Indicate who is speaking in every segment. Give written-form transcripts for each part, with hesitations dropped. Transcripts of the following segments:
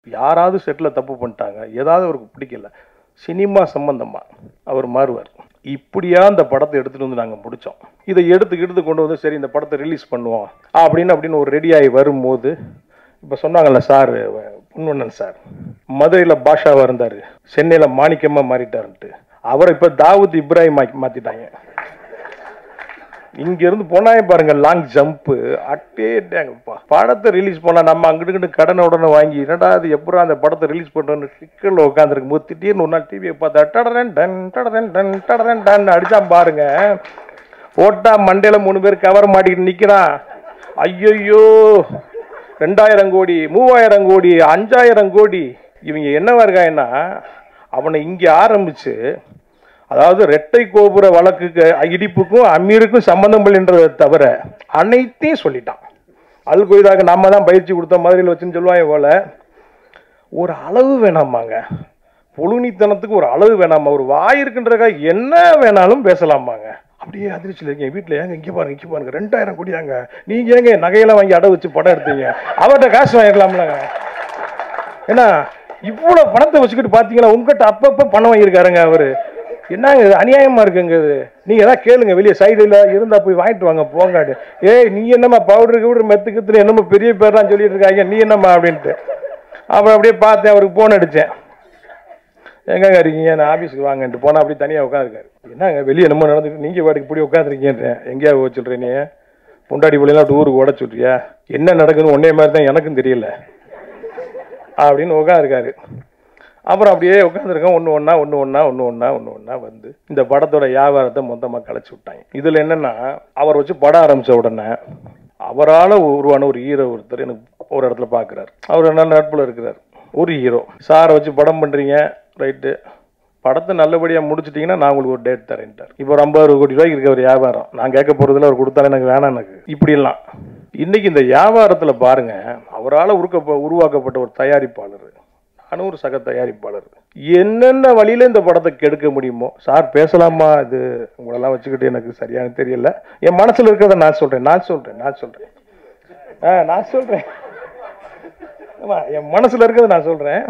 Speaker 1: யாராவது செட்டில் தப்பு பண்ணிட்டாங்க, ஏதாவது அவருக்கு பிடிக்கல, சினிமா சம்பந்தமாக அவர் மாறுவார். இப்படியா இந்த படத்தை எடுத்துகிட்டு வந்து நாங்கள் முடித்தோம். இதை எடுத்து கொண்டு வந்து சரி இந்த படத்தை ரிலீஸ் பண்ணுவோம் அப்படின்னு ஒரு ரெடியாகி வரும்போது, இப்போ சொன்னாங்கல்ல சார், பொன்வண்ணன் சார் மதுரையில் பாஷாவாக இருந்தார், சென்னையில் மாணிக்கமாக மாறிட்டாருன்ட்டு, அவரை இப்போ தாவூத் இப்ராஹிம் மாற்றிட்டாங்க. இங்கிருந்து போனாயே பாருங்க, லாங் ஜம்ப்பு அட்டேட்டாங்கப்பா. படத்தை ரிலீஸ் பண்ணா நம்ம அங்கிட்டு கடனை உடனே வாங்கி என்னடா அது எப்படா அந்த படத்தை ரிலீஸ் பண்ணுறோன்னு சிக்கலில் உட்காந்துருக்கும் போது திடீர்னு ஒரு நாள் டிவியை பார்த்தா டடரன் டன் டடரன் டன் டடரன் டன் அடிச்சான் பாருங்க. ஓட்டா மண்டையில் 3 பேர் கவர் மாட்டிக்கிட்டு நிற்கிறான். ஐயோ 2000 கோடி 3000 கோடி 5000 கோடி. இவங்க என்னவா இருக்காங்கன்னா, அவனை இங்கே ஆரம்பிச்சு, அதாவது ரெட்டை கோபுர வழக்குக்கு இடிப்புக்கும் அமீருக்கும் சம்பந்தம் இல்லைன்றதை தவிர அனைத்தையும் சொல்லிட்டான். அல் கொய்தாக்கு நம்ம தான் பயிற்சி கொடுத்த மாதிரியில் வச்சுன்னு சொல்லுவாங்க போல. ஒரு அளவு வேணாமாங்க, புழுனித்தனத்துக்கு ஒரு அளவு வேணாமா, ஒரு வாய் இருக்குன்றக்காக என்ன வேணாலும் பேசலாமாங்க. அப்படியே அதிர்ச்சியில் இருக்கீங்க. வீட்டில் ஏங்க இங்கே பாருங்க 2000 கோடியாங்க, நீங்கள் ஏங்க நகையெல்லாம் வாங்கி அடை வச்சு படம் எடுத்தீங்க, அவர்கிட்ட காசு வாங்கிக்கலாம்லங்க. ஏன்னா இவ்வளோ பணத்தை வச்சுக்கிட்டு பார்த்தீங்களா, உங்ககிட்ட அப்பப்போ பணம் வாங்கியிருக்காருங்க அவர். என்னங்க இது அநியாயமாக இருக்குங்க இது. நீங்கள் எதாவது கேளுங்க, வெளியே சைடில் இருந்தால் போய் வாங்கிட்டு வாங்க போங்காடு. ஏய் நீ என்னம்மா பவுடருக்கு மெத்துக்குத்துன்னு என்னமோ பெரிய பேர்லாம் சொல்லிட்டு இருக்காங்க, நீ என்னம்மா அப்படின்ட்டு. அப்புறம் அப்படியே பார்த்தேன், அவருக்கு ஃபோன் அடித்தேன். எங்கங்க இருக்கீங்க, நான் ஆஃபீஸுக்கு வாங்கன்ட்டு போனால் அப்படி தனியாக உட்காந்துருக்காரு. என்னங்க வெளியே என்னமோ நடந்துட்டு நீங்கள் பாட்டுக்கு இப்படி உட்காந்துருக்கீங்கன்றேன். எங்கேயாவது போக சொல்கிறேன், நீ பொண்டாடி பிள்ளைலாம் ஊருக்கு ஓட சொல்றியா, என்ன நடக்குதுன்னு ஒன்றே மாதிரி தான் எனக்கும் தெரியல அப்படின்னு உட்காந்துருக்காரு. அப்புறம் அப்படியே உட்காந்துருக்கோம். ஒன்று ஒன்றா வந்து இந்த படத்தோட வியாபாரத்தை மொத்தமாக கலைச்சி விட்டாங்க. இதில் என்னென்னா, அவர் வச்சு படம் ஆரம்பித்த உடனே அவரால் உருவான ஒரு ஹீரோ ஒருத்தர் எனக்கு ஒரு இடத்துல பார்க்குறாரு. அவர் என்ன நட்பில் இருக்கிறார். ஒரு ஹீரோ சாரை வச்சு படம் பண்ணுறீங்க, ரைட்டு, படத்தை நல்லபடியாக முடிச்சிட்டிங்கன்னா நான் உங்களுக்கு ஒரு டேட் தரேன்ட்டார். இப்போ ஒரு 50 கோடி ரூபாய்க்கு இருக்க ஒரு வியாபாரம், நான் கேட்க போகிறதுல அவர் கொடுத்தாலும் எனக்கு வேணாம். எனக்கு இப்படிலாம் இன்றைக்கி இந்த வியாபாரத்தில் பாருங்கள், அவரால் உருவாக்கப்பட்ட ஒரு தயாரிப்பாளர், ஒரு சக தயாரிப்பாளர், என்னென்ன வழியில இந்த படத்தை கெடுக்க முடியுமோ. சார் பேசலாமா, இது உங்களெல்லாம் வச்சுக்கிட்டு எனக்கு சரியான தெரியல, என் மனசுல இருக்கிறத நான் சொல்றேன் என் மனசுல இருக்கிறத நான் சொல்றேன்.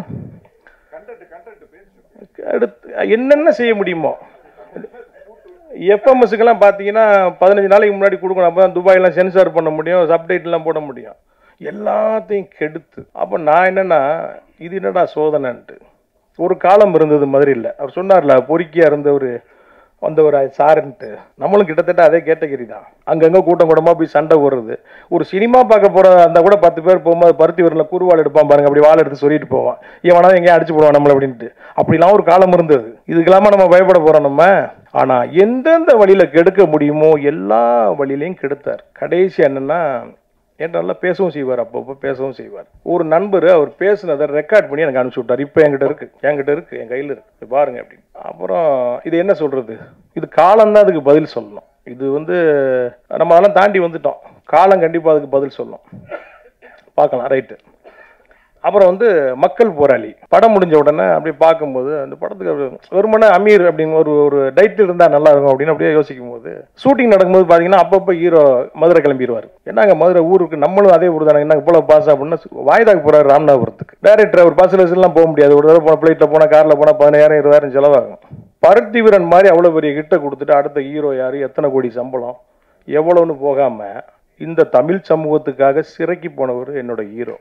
Speaker 1: என்னென்ன செய்ய முடியுமோ. எஃப்எம்எஸ்க்கெல்லாம் பார்த்தீங்கன்னா 15 நாளைக்கு முன்னாடி கொடுக்கணும், அப்போ தான் துபாயெல்லாம் சென்சார் பண்ண முடியும், சப்டைட்டில்லாம் போட முடியும். எல்லாத்தையும் கெடுத்து அப்போ நான் என்னன்னா, இது என்னடா சோதனைன்ட்டு. ஒரு காலம் இருந்தது மாதிரி இல்லை. அவர் சொன்னார்ல, பொறுக்கியாக இருந்தவர் வந்தவர் சாருன்ட்டு, நம்மளும் கிட்டத்தட்ட அதே கேட்டகரி தான். அங்கங்கே கூட்டமாக போய் சண்டை போடுறது. ஒரு சினிமா பார்க்க போகிற அந்த கூட 10 பேர் போகும்போது பருத்தி வீரில் குறுவாள் எடுப்பான் பாருங்க, அப்படி வாழை எடுத்து சொல்லிட்டு போவான், இவனா எங்கேயும் அடிச்சு போடுவான் நம்மளை அப்படின்ட்டு. அப்படிலாம் ஒரு காலம் இருந்தது. இதுக்கெல்லாமா நம்ம பயப்பட போகிறோம் நம்ம? ஆனால் எந்தெந்த வழியில் கெடுக்க முடியுமோ எல்லா வழியிலையும் கெடுத்தார். கடைசி என்னென்னா, என்கிட்ட நல்லா பேசவும் செய்வார், அப்பப்போ பேசவும் செய்வார். ஒரு நண்பர் அவர் பேசுனதை ரெக்கார்ட் பண்ணி எனக்கு அனுப்பிச்சி விட்டார். இப்போ என் கையில் இருக்கு பாருங்க அப்படின்னு. அப்புறம் இது என்ன சொல்றது, இது காலம்தான் அதுக்கு பதில் சொல்லணும். இது நம்ம அதெல்லாம் தாண்டி வந்துட்டோம். காலம் கண்டிப்பாக அதுக்கு பதில் சொல்லணும். பார்க்கலாம், ரைட்டு. அப்புறம் மக்கள் போராளி படம் முடிஞ்ச உடனே அப்படி பார்க்கும்போது அந்த படத்துக்கு வெறுமனே அமீர் அப்படின்னு ஒரு டைட்டில் இருந்தால் நல்லா இருக்கும் அப்படின்னு அப்படியே யோசிக்கும் போது, ஷூட்டிங் நடக்கும்போது பார்த்தீங்கன்னா அப்பப்போ ஹீரோ மதுரை கிளம்பிடுவார். என்னங்க மதுரை ஊருக்கு, நம்மளும் அதே ஊர் தானே, என்ன போல பாஸ் அப்படின்னா வாய்தாக்கு போகிறார் ராமநாதபுரத்துக்கு. டேரக்டர் ஒரு பஸ்லாம் போக முடியாது, ஒரு தடவை போன ஃப்ளைட்டில் போனால் காரில் போனால் 10,000 20,000 செலவாகும். பருத்தி வீரன் மாதிரி அவ்வளோ பெரிய கிட்ட கொடுத்துட்டு அடுத்த ஹீரோ யார், எத்தனை கோடி சம்பளம், எவ்வளோன்னு போகாமல் இந்த தமிழ் சமூகத்துக்காக சிறைக்கு போனவர் என்னோட ஹீரோ.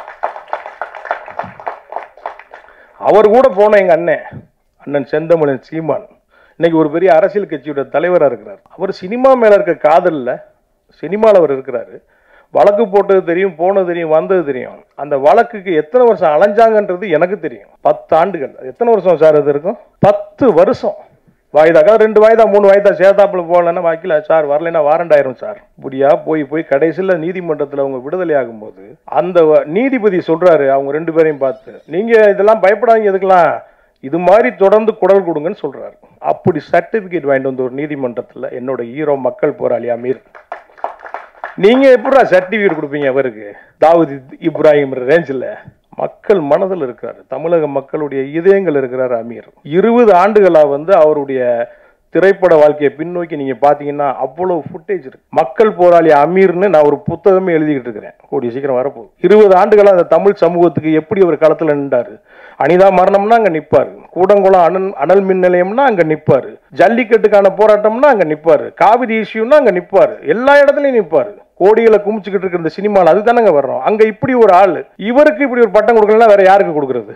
Speaker 1: அவர் கூட போன எங்க அண்ணன் செந்தமிழன் சீமான் இன்னைக்கு ஒரு பெரிய அரசியல் கட்சியோட தலைவராக இருக்கிறார். அவர் சினிமா மேல இருக்க காதல்ல சினிமாவில் அவர் இருக்கிறாரு. வழக்கு போட்டது தெரியும், போனது தெரியும், வந்தது தெரியும். அந்த வழக்குக்கு எத்தனை வருஷம் அலைஞ்சாங்கன்றது எனக்கு தெரியும். 10 ஆண்டுகள். எத்தனை வருஷம் சார் அது இருக்கும்? 10 வருஷம். வாய்தாக்கா 2 வாய்தா 3 வாய்தா சேர்த்தாப்புல போகலன்னா வாக்கில சார் வரலைன்னா வாரண்டாயிரும் சார். இப்படியா போய் கடைசியில் நீதிமன்றத்தில் அவங்க விடுதலை ஆகும்போது அந்த நீதிபதி சொல்றாரு அவங்க 2 பேரையும் பார்த்து, நீங்க இதெல்லாம் பயப்படாதீங்க, எதுக்கெல்லாம் இது மாதிரி தொடர்ந்து குரல் கொடுங்கன்னு சொல்றாரு. அப்படி சர்டிபிகேட் வாங்கிட்டு வந்து ஒரு நீதிமன்றத்தில் என்னோட ஹீரோ மக்கள் போராளி அமீர். நீங்க எப்படா சர்டிபிகேட் கொடுப்பீங்க அவருக்கு? தாவூத் இப்ராஹிம் ரேஞ்சில் மக்கள் மனதில் இருக்கிறார், தமிழக மக்களுடைய இதயங்கள் இருக்கிறார் அமீர். 20 ஆண்டுகளாக அவருடைய திரைப்பட வாழ்க்கையை பின்னோக்கி நீங்க பாத்தீங்கன்னா அவ்வளவு ஃபுட்டேஜ் இருக்கு. மக்கள் போராளி அமீர்னு நான் ஒரு புத்தகமே எழுதிக்கிட்டு இருக்கிறேன், கூடிய சீக்கிரம் வரப்போகுது. 20 ஆண்டுகளா அந்த தமிழ் சமூகத்துக்கு எப்படி ஒரு களத்துல நின்றாரு. அனிதா மரணம்னா அங்க நிப்பாரு, கூடங்குளம் அனல் மின் நிலையம்னா அங்க நிப்பாரு, ஜல்லிக்கட்டுக்கான போராட்டம்னா அங்க நிப்பாரு, காவிரி இஷ்யூன்னா அங்க நிப்பாரு, எல்லா இடத்துலயும் நிப்பாரு. கோடிகளை குமிச்சுக்கிட்டு இருக்கிற இந்த சினிமாவில் அதுதானங்க வர்றோம். அங்க இப்படி ஒரு ஆள், இவருக்கு இப்படி ஒரு பட்டம் கொடுக்கலன்னா வேற யாருக்கு கொடுக்கறது?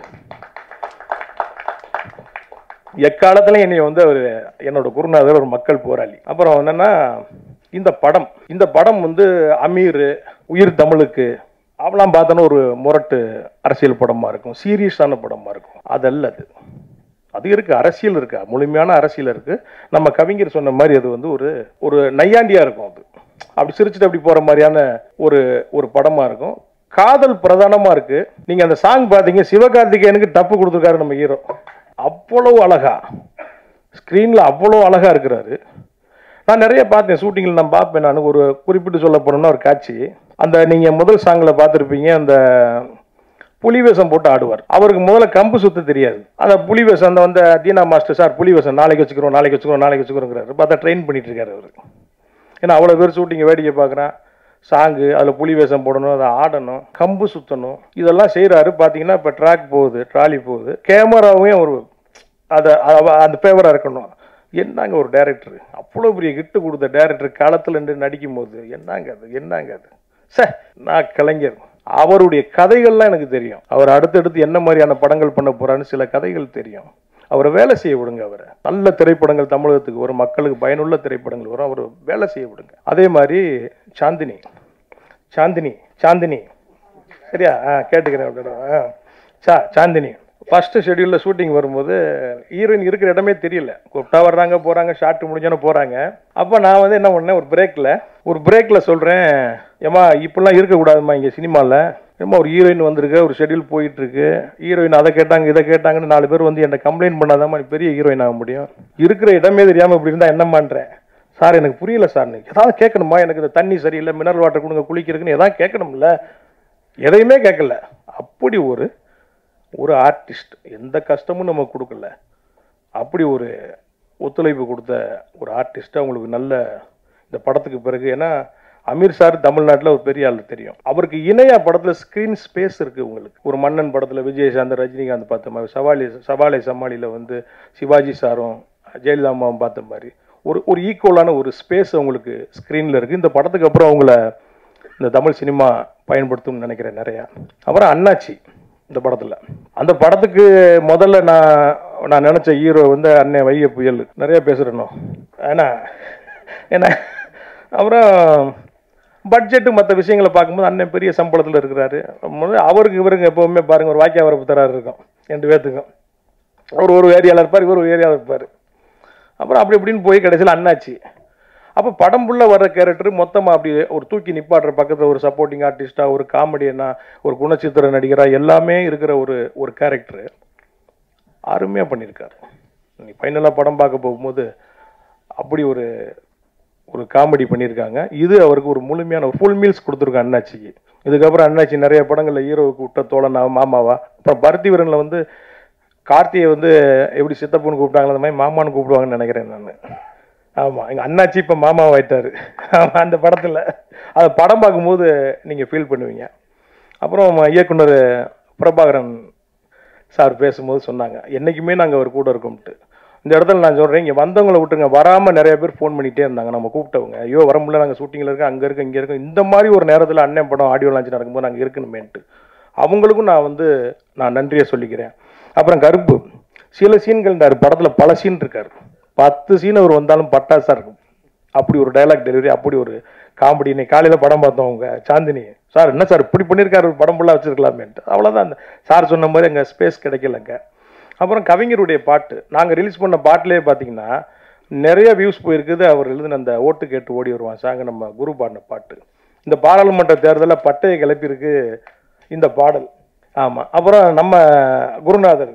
Speaker 1: எக்காலத்துல என்னை வந்து அவர் என்னோட குருநாதர், ஒரு மக்கள் போராளி. அப்புறம் என்னன்னா இந்த படம் வந்து அமீர், உயிர் தமிழுக்கு அவெல்லாம் பார்த்தோன்னா ஒரு முரட்டு அரசியல் படமா இருக்கும், சீரியஸான படமா இருக்கும். அதல்ல, அது இருக்கு, அரசியல் இருக்கு, முழுமையான அரசியல் இருக்கு. நம்ம கவிஞர் சொன்ன மாதிரி அது வந்து ஒரு நையாண்டியா இருக்கும். அது அப்படி சிரிச்சுட்டு அப்படி போற மாதிரியான ஒரு படமா இருக்கும். காதல் பிரதானமா இருக்கு. நீங்க அந்த சாங் பாத்தீங்க, சிவகார்த்திகேயனுக்கு டப்பு கொடுத்துருக்காரு நம்ம ஹீரோ. அவ்வளவு அழகா ஸ்கிரீன்ல அவ்வளவு அழகா இருக்கிறாரு. நான் நிறைய பார்த்தேன் ஷூட்டிங்கில், நான் பார்ப்பேன். நான் ஒரு குறிப்பிட்டு சொல்ல போனோம்னா ஒரு காட்சி, அந்த நீங்க முதல் சாங்ல பார்த்துருப்பீங்க, அந்த புலி வேஷம் போட்டு ஆடுவார். அவருக்கு முதல்ல கம்பு சுத்த தெரியாது. அந்த புலி வேஷம் அந்த வந்து தீனா மாஸ்டர், சார் புலி வேஷம் நாளைக்கு வச்சுக்கிறோங்கிறாரு. பார்த்தா ட்ரெயின் பண்ணிட்டு இருக்காரு அவரு. ஏன்னா அவ்வளோ பேர் ஷூட்டிங்கை வேடிக்கை பார்க்குறான், சாங்கு அதில் புலி வேஷம் போடணும், அதை ஆடணும், கம்பு சுற்றணும், இதெல்லாம் செய்கிறாரு. பார்த்தீங்கன்னா இப்போ ட்ராக் போகுது, ட்ராலி போகுது, கேமராவையும் ஒரு அந்த ஃபேவராக இருக்கணும். என்னங்க ஒரு டைரக்டர், அவ்வளோ பெரிய கிட்டு கொடுத்த டைரக்டர் காலத்தில் நின்று நடிக்கும் போது என்னங்க அது சார். நான் கலைஞர், அவருடைய கதைகள்லாம் எனக்கு தெரியும். அவர் அடுத்தடுத்து என்ன மாதிரியான படங்கள் பண்ண போறான்னு சில கதைகள் தெரியும். அவரை வேலை செய்ய விடுங்க. அவரை நல்ல திரைப்படங்கள் தமிழகத்துக்கு வரும், மக்களுக்கு பயனுள்ள திரைப்படங்கள் வரும், அவர் வேலை செய்ய விடுங்க. அதே மாதிரி சாந்தினி சரியா கேட்டுக்கிறேன். சாந்தினி ஃபர்ஸ்ட் ஷெட்யூலில் ஷூட்டிங் வரும்போது ஹீரோயின் இருக்கிற இடமே தெரியல. கூப்பிட்டா வர்றாங்க, போகிறாங்க, ஷார்ட் முடிஞ்சோன்னு போகிறாங்க. அப்போ நான் வந்து என்ன பண்ணேன், ஒரு பிரேக்கில் சொல்கிறேன், ஏம்மா இப்படிலாம் இருக்கக்கூடாதுமா இங்கே சினிமாவில். ஏம்மா ஒரு ஹீரோயின் வந்திருக்கு, ஒரு ஷெட்யூல் போயிட்டுருக்கு, ஹீரோயின் அதை கேட்டாங்க இதை கேட்டாங்கன்னு 4 பேர் வந்து என்னை கம்ப்ளைண்ட் பண்ணாதாம்மா பெரிய ஹீரோயின் ஆக முடியும். இருக்கிற இடமே தெரியாமல் இப்படி இருந்தால் என்ன பண்ணுறேன். சார் எனக்கு புரியல சார், ஏதாவது கேட்கணுமா, எனக்கு இந்த தண்ணி சரியில்லை, மினரல் வாட்டர் கொடுங்க குளிக்கிறதுக்குன்னு எதாவது கேட்கணும்ல. எதையுமே கேட்கல. அப்படி ஒரு ஆர்டிஸ்ட், எந்த கஷ்டமும் நம்ம கொடுக்கல, அப்படி ஒரு ஒத்துழைப்பு கொடுத்த ஒரு ஆர்டிஸ்ட். அவங்களுக்கு நல்ல இந்த படத்துக்கு பிறகு, ஏன்னா அமீர் சார் தமிழ்நாட்டில் ஒரு பெரிய ஆள் தெரியும். அவருக்கு இணையா படத்தில் ஸ்க்ரீன் ஸ்பேஸ் இருக்குது. உங்களுக்கு ஒரு மன்னன் படத்தில் விஜயசாந்த், ரஜினிகாந்த் பார்த்த மாதிரி, சவாலை சமாளியில் வந்து சிவாஜி சாரும் ஜெயலலிதா அம்மாவும் பார்த்த மாதிரி ஒரு ஈக்குவலான ஒரு ஸ்பேஸ் அவங்களுக்கு ஸ்க்ரீனில் இருக்குது. இந்த படத்துக்கு அப்புறம் அவங்கள இந்த தமிழ் சினிமா பயன்படுத்தும்னு நினைக்கிறேன் நிறையா. அப்புறம் அண்ணாச்சி இந்த படத்தில், அந்த படத்துக்கு முதல்ல நான் நினச்ச ஹீரோ வந்து அண்ணன் வைகை புயல். நிறைய பேசுகிறேனோ ஏன்னா அப்புறம் பட்ஜெட்டு மற்ற விஷயங்களை பார்க்கும்போது அண்ணன் பெரிய சம்பளத்தில் இருக்கிறாரு. அவருக்கு இவருக்கு எப்போவுமே பாருங்கள் ஒரு வாக்கிய வரப்பு தராரு இருக்கும் 2 பேர்த்துக்கும். அவர் ஒரு ஏரியாவில் இருப்பார், இவர் ஒரு ஏரியாவில் இருப்பார். அப்புறம் அப்படி இப்படின்னு போய் கடைசியில் அண்ணாச்சி. அப்போ படம் ஃபுல்லாக வர்ற கேரக்டர் மொத்தமாக அப்படி ஒரு தூக்கி நிப்பாடுற பக்கத்தில் ஒரு சப்போர்ட்டிங் ஆர்டிஸ்டாக, ஒரு காமெடியனா, ஒரு குணச்சித்திர நடிகராக எல்லாமே இருக்கிற ஒரு கேரக்டர் அருமையாக பண்ணியிருக்காரு. நீ ஃபைனலாக படம் பார்க்க போகும்போது அப்படி ஒரு காமெடி பண்ணியிருக்காங்க. இது அவருக்கு ஒரு முழுமையான ஒரு ஃபுல் மீல்ஸ் கொடுத்துருக்காங்க அண்ணாச்சிக்கு. இதுக்கப்புறம் அண்ணாச்சி நிறைய படங்களில் ஹீரோவுக்கு விட்ட தோழனா மாமாவா. அப்புறம் பருத்திவரனில் வந்து கார்த்தியை வந்து எப்படி சித்தப்புன்னு கூப்பிட்டாங்களோ அந்த மாதிரி மாமான்னு கூப்பிடுவாங்கன்னு நினைக்கிறேன் நான். ஆமாம், எங்கள் அண்ணாச்சி இப்போ மாமாவாயிட்டார். அந்த படத்தில் அதை படம் பார்க்கும்போது நீங்கள் ஃபீல் பண்ணுவீங்க. அப்புறம் இயக்குனர் பிரபாகரன் சார் பேசும்போது சொன்னாங்க, என்றைக்குமே நாங்கள் அவர் கூட இருக்கோம்ட்டு. இந்த இடத்துல நான் சொல்கிறேன், இங்கே வந்தவங்களை விட்டுருங்க, வராமல் நிறைய பேர் ஃபோன் பண்ணிகிட்டே இருந்தாங்க. நம்ம கூப்பிட்டவங்க, ஐயோ வர முடியல, நாங்கள் ஷூட்டிங்கில் இருக்கோம், அங்கே இருக்கோம், இங்கே இருக்கோம். இந்த மாதிரி ஒரு நேரத்தில் அண்ணன் படம் ஆடியோ லான்ச் நடக்கும்போது நாங்கள் இருக்கணுமேன்ட்டு அவங்களுக்கும் நான் நன்றியை சொல்லிக்கிறேன். அப்புறம் கருப்பு சில சீன்கள் இந்த படத்தில் பல சீன் இருக்கார். 10 சீன் அவர் வந்தாலும் பட்டாசாக இருக்கும். அப்படி ஒரு டைலாக் டெலிவரி, அப்படி ஒரு காமெடி. இன்னைக்கு காலையில் படம் பார்த்தோம் அவங்க சாந்தினி சார், என்ன சார் இப்படி பண்ணியிருக்காரு, படம் ஃபுல்லாக வச்சுருக்கலாமேன்ட்டு. அவ்வளோதான், அந்த சார் சொன்ன மாதிரி அங்கே ஸ்பேஸ் கிடைக்கலங்க. அப்புறம் கவிஞருடைய பாட்டு, நாங்கள் ரிலீஸ் பண்ண பாட்டிலே பார்த்தீங்கன்னா நிறைய வியூஸ் போயிருக்குது. அவர் எழுதின அந்த ஓட்டு கேட்டு ஓடி வருவான் சாங்க, நம்ம குரு பாடின பாட்டு. இந்த பாராளுமன்ற தேர்தலில் பட்டையை கிளப்பியிருக்கு இந்த பாடல். ஆமாம். அப்புறம் நம்ம குருநாதர்,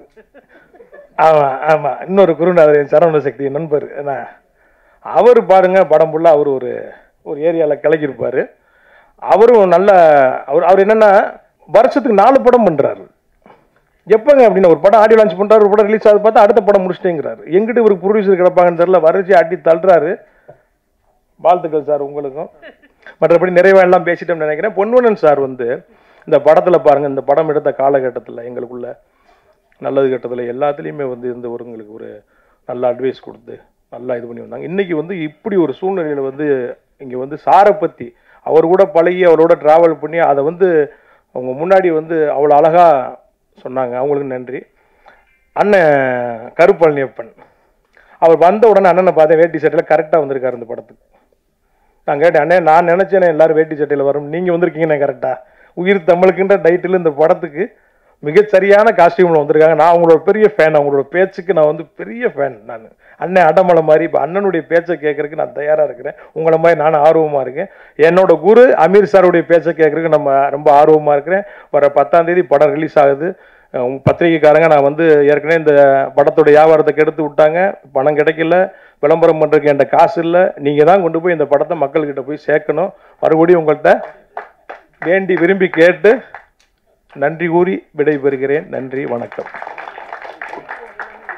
Speaker 1: ஆமாம் இன்னொரு குருநாதர், என் சரவண சக்தி நண்பர், என்ன அவர் பாருங்க படம் ஃபுல்லாக அவர் ஒரு ஏரியாவில் கிளக்கியிருப்பார். அவரும் நல்ல அவர் என்னென்னா வருஷத்துக்கு 4 படம் பண்ணுறாரு. எப்போங்க அப்படின்னு ஒரு படம் ஆடியோ லான்ச் பண்ணுறாரு, ஒரு படம் ரிலீஸ் ஆகுது பார்த்தா அடுத்த படம் முடிச்சிட்டேங்கிறாரு. எங்கிட்ட இவருக்கு ப்ரொடியூசர் கிடப்பாங்கன்னு தெரியல, வரைச்சி அடி தள்ளுறாரு. வாழ்த்துக்கள் சார் உங்களுக்கும். மற்றபடி நிறைவா எல்லாம் பேசிட்டோம்னு நினைக்கிறேன். பொன்வண்ணன் சார் வந்து இந்த படத்தில் பாருங்கள், இந்த படம் எடுத்த காலகட்டத்தில் எங்களுக்குள்ள நல்லது கட்டத்தில் எல்லாத்துலேயுமே வந்து இருந்தவங்களுக்கு ஒரு நல்ல அட்வைஸ் கொடுத்து நல்லா இது பண்ணி வந்தாங்க. இன்றைக்கி வந்து இப்படி ஒரு சூழ்நிலையில் வந்து இங்கே வந்து சாரை பற்றி அவர் கூட பழகி அவரோட ட்ராவல் பண்ணி அதை வந்து அவங்க முன்னாடி வந்து அவ்வளோ அழகாக சொன்னாங்க. அவங்களுக்கு நன்றி. அண்ணன் கருப்பழனியப்பன் அவர் வந்த உடனே அண்ணனை பார்த்தேன், வேட்டி சட்டையில் கரெக்டாக வந்திருக்காரு இந்த படத்துக்கு. நான் கேட்டேன், அண்ணே நான் நினச்சேனே எல்லோரும் வேட்டி சட்டையில் வரும், நீங்கள் வந்திருக்கீங்கண்ணே கரெக்டாக. உயிர் தமிழுக்குன்ற டைட்டில் இந்த படத்துக்கு மிகச்சரியான காஸ்டியூமில் வந்திருக்காங்க. நான் அவங்களோட பெரிய ஃபேன், அவங்களோட பேச்சுக்கு நான் வந்து பெரிய ஃபேன். நான் அண்ணன் அடமலை மாதிரி இப்போ அண்ணனுடைய பேச்சை கேட்கறதுக்கு நான் தயாராக இருக்கிறேன். உங்களை மாதிரி நானும் ஆர்வமாக இருக்கேன். என்னோட குரு அமீர் சாருடைய பேச்சை கேட்கறதுக்கு நம்ம ரொம்ப ஆர்வமாக இருக்கிறேன். வர 10ஆம் தேதி படம் ரிலீஸ் ஆகுது. பத்திரிகைக்காரங்க நான் வந்து ஏற்கனவே இந்த படத்தோட வியாபாரத்தை கெடுத்து விட்டாங்க, பணம் கிடைக்கல, விளம்பரம் பண்ணுறதுக்கு என்கிட்ட காசு இல்லை. நீங்கள் தான் கொண்டு போய் இந்த படத்தை மக்கள்கிட்ட போய் சேர்க்கணும். மறுபடியும் உங்கள்கிட்ட வேண்டி விரும்பி கேட்டு நன்றி கூறி விடைபெறுகிறேன். நன்றி, வணக்கம்.